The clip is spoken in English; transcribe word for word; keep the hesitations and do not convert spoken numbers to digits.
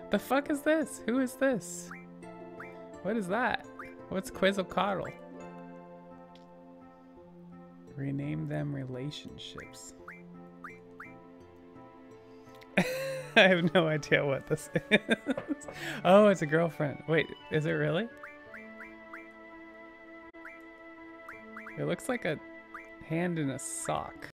The fuck is this? Who is this? What is that? What's Quetzalcoatl? Rename them relationships. I have no idea what this is. Oh, it's a girlfriend. Wait, is it really? It looks like a hand in a sock.